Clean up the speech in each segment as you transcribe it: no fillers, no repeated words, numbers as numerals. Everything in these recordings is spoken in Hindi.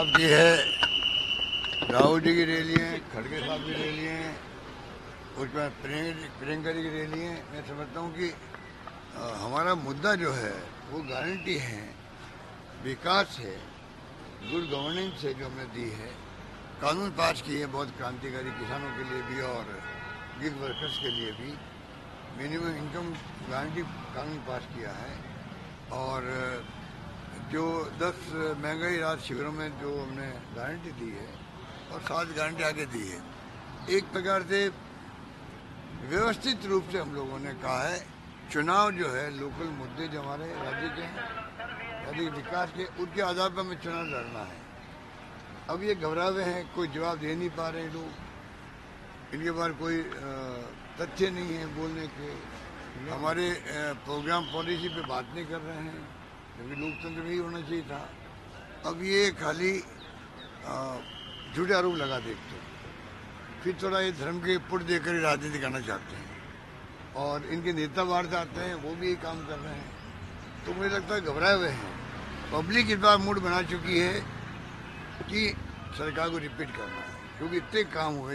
साहब की है, राहुल जी की रैली है, खड़गे साहब की रैली है, उसके बाद प्रियंका जी की रैली है। मैं समझता हूँ कि हमारा मुद्दा जो है वो गारंटी है, विकास है, गुड गवर्नेंस है जो हमने दी है, कानून पास किए बहुत क्रांतिकारी, किसानों के लिए भी और गिग वर्कर्स के लिए भी मिनिमम इनकम गारंटी कानून पास किया है। और जो 10 महंगाई राहत शिविरों में जो हमने गारंटी दी है और 7 गारंटी आगे दी है, एक प्रकार से व्यवस्थित रूप से हम लोगों ने कहा है चुनाव जो है लोकल मुद्दे जो हमारे राज्य के हैं, राज्य के विकास के, उनके आधार पर हमें चुनाव लड़ना है। अब ये घबरा हुए हैं, कोई जवाब दे नहीं पा रहे लोग, इनके पास कोई तथ्य नहीं है बोलने के, हमारे प्रोग्राम पॉलिसी पे बात नहीं कर रहे हैं, क्योंकि लोकतंत्र में ही होना चाहिए था। अब ये खाली झूठे आरोप लगा देते, फिर थोड़ा ये धर्म के पुट देकर ही राजनीति करना चाहते हैं, और इनके नेता बाहर से आते हैं, वो भी यही काम कर रहे हैं। तो मुझे लगता है घबराए हुए हैं। पब्लिक इस बार मूड बना चुकी है कि सरकार को रिपीट करना है, क्योंकि इतने काम हुए,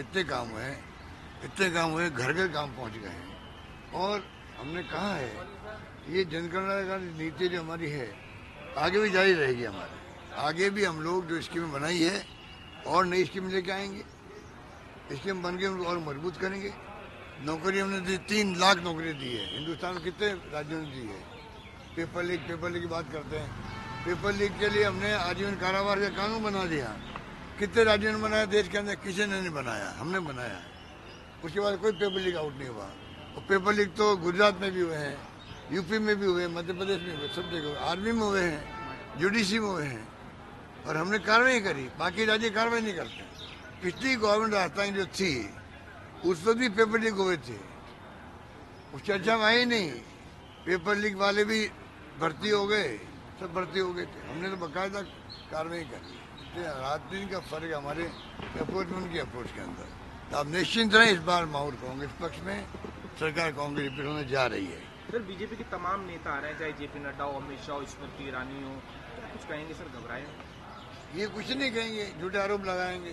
घर घर काम पहुंच गए हैं। और हमने कहा है ये जनकल्याणकारी नीति जो हमारी है आगे भी जारी रहेगी हमारी, आगे भी हम लोग जो स्कीम बनाई है और नई स्कीम लेके आएंगे, स्कीम बन के उनको और मजबूत करेंगे। नौकरी हमने दी, 3 लाख नौकरी दी है, हिंदुस्तान में कितने राज्यों ने दी है। पेपर लीक की बात करते हैं, पेपर लीक के लिए हमने आजीवन कारावास का कानून बना दिया। कितने राज्यों ने बनाया देश के अंदर? किसी ने नहीं बनाया, हमने बनाया है। उसके बाद कोई पेपर लीक आउट नहीं हुआ। और पेपर लीक तो गुजरात में भी हुए हैं, यूपी में भी हुए, मध्य प्रदेश में हुए, सब जगह आर्मी में हुए हैं, जुडिशरी में हुए हैं, और हमने कार्रवाई करी। बाकी राज्य कार्रवाई नहीं करते। पिछली गवर्नमेंट राजस्थान जो थी उस वक्त भी पेपर लीक हुए थे, उस चर्चा में आई नहीं। पेपर लीक वाले भी भर्ती हो गए, सब भर्ती हो गए थे, हमने तो बाकायदा कार्रवाई करी। राजनीति का फर्क हमारे अप्रोच में, उनकी अप्रोच के अंदर। तो आप निश्चिंत रहें, इस बार माहौल कांग्रेस पक्ष में, सरकार कांग्रेस रिपीट होने जा रही है। सर बीजेपी के तमाम नेता आ रहे हैं, चाहे जेपी नड्डा हो, अमित शाह, स्मृति ईरानी हो, क्या कुछ कहेंगे सर? घबराए? ये कुछ नहीं कहेंगे, झूठे आरोप लगाएंगे,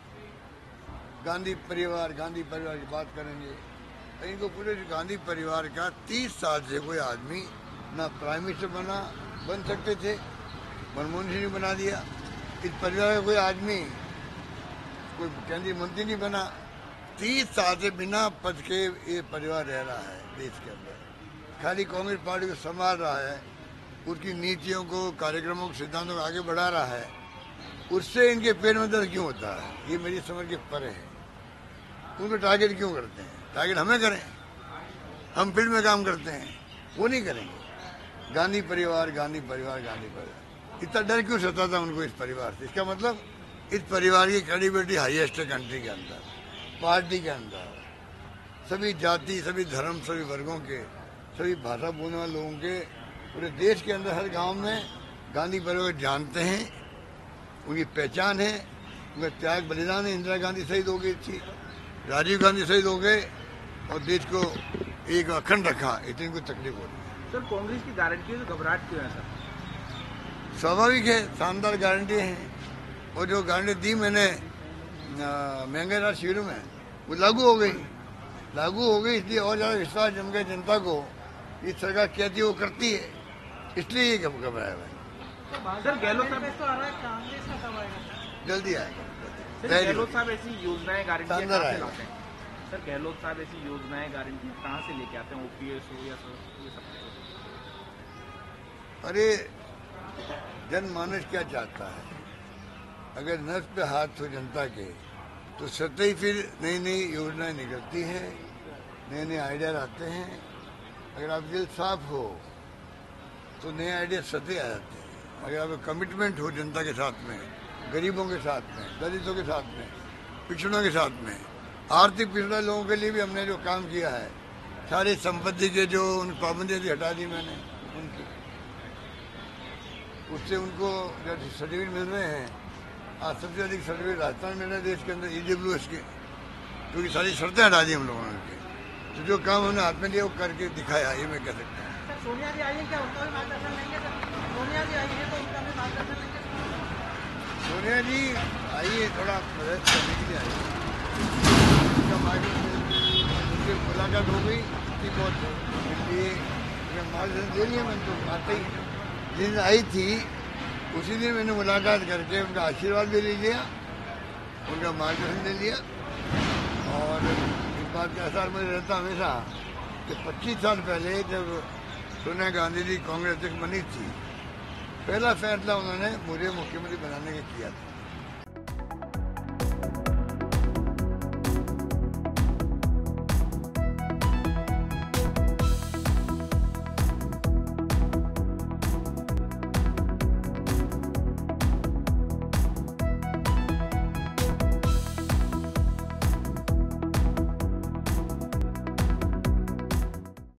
गांधी परिवार की बात करेंगे। इनको पूरे गांधी परिवार का 30 साल से कोई आदमी ना प्राइम मिनिस्टर बन सकते थे, मनमोहन सिंह ने बना दिया। इस परिवार का कोई आदमी कोई केंद्रीय मंत्री नहीं बना। 30 साल से बिना पद के ये परिवार रह रहा है देश के अंदर, खाली कांग्रेस पार्टी को संभाल रहा है, उसकी नीतियों को, कार्यक्रमों को, सिद्धांतों को आगे बढ़ा रहा है। उससे इनके पेट में दर्द क्यों होता है, ये मेरी समझ के परे है। उनको टारगेट क्यों करते हैं? टारगेट हमें करें, हम फील्ड में काम करते हैं, वो नहीं करेंगे। गांधी परिवार, इतना डर क्यों सताता उनको इस परिवार से? इसका मतलब इस परिवार की क्रेडिबिलिटी हाईएस्ट है कंट्री के अंदर, पार्टी के अंदर। सभी जाति, सभी धर्म, सभी वर्गों के, सभी भाषा बोलने वाले लोगों के पूरे देश के अंदर हर गांव में गांधी परिवार जानते हैं, उनकी पहचान है, उनका त्याग बलिदान है। इंदिरा गांधी शहीद हो गई थी, राजीव गांधी शहीद हो गए, और देश को एक अखंड रखा, इतनी कोई तकलीफ हो रही है। सर कांग्रेस की गारंटी है तो घबराहट क्यों है सर? स्वाभाविक है, शानदार गारंटी है। और जो गारंटी दी मैंने महंगाई राहत शिविर में, वो लागू हो गई, इसलिए और ज़्यादा विश्वास जम गया जनता को। ये सरकार कहती है वो करती है, इसलिए ये घबराया हुआ है। सर गहलोत साहब जल्दी आएगा। गहलोत साहब ऐसी योजनाएं गारंटी कहाँ से शानदार लाते हैं? सर गहलोत साहब ऐसी योजनाएं गारंटी कहाँ से लेके आते हैं? ओपीएस हो या ये सब? अरे जनमानस क्या चाहता है? अगर नस पे हाथ हो जनता के तो सतह ही फिर नई नई योजनाएं निकलती हैं, नए आइडिया आते हैं। अगर आप दिल साफ हो तो नए आइडिया सतह आ जाते हैं। अगर आप कमिटमेंट हो जनता के साथ में, गरीबों के साथ में, दलितों के साथ में, पिछड़ों के साथ में, आर्थिक पिछड़ा लोगों के लिए भी हमने जो काम किया है, सारी संपत्ति के जो उन पाबंदियाँ थी हटा दी मैंने उनकी, उससे उनको जो सर्टिफिकेट मिल रहे हैं, आज सबसे अधिक सर्टिफिकेट राजस्थान मिल रहे हैं देश के अंदर EWS के, क्योंकि सारी शर्तें हटा दी हम लोगों ने। तो जो काम हमने हाथ में लिया वो करके दिखाया, ये मैं कह सकता हूँ। सोनिया जी आई है क्या? उनका भी मार्गदर्शन लेंगे सर? सोनिया जी आई है तो उनका भी मार्गदर्शन लेंगे? सोनिया जी आइए, थोड़ा मदद करने के लिए आइए। उनका उनसे मुलाकात हो गई थी, बहुत मिली, मार्गदर्शन दे लिया मैंने तो आते ही। जिस दिन आई थी उसी दिन मैंने मुलाकात करके उनका आशीर्वाद भी ले लिया, उनका मार्गदर्शन ले लिया। और इस बात का एहसास मुझे रहता हमेशा कि 25 साल पहले जब सोनिया गांधी जी कांग्रेस अध्यक्ष बनी थी, पहला फैसला उन्होंने मुझे मुख्यमंत्री बनाने का किया था।